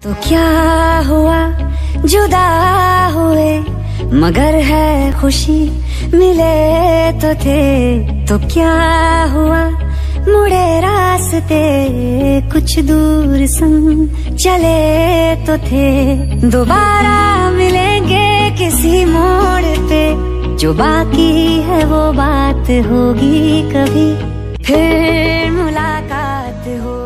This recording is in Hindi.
तो क्या हुआ जुदा हुए मगर है खुशी मिले तो थे। तो क्या हुआ मुड़े रास्ते कुछ दूर संग चले तो थे। दोबारा मिलेंगे किसी मोड़ पे जो बाकी है वो बात होगी कभी फिर मुलाकात हो।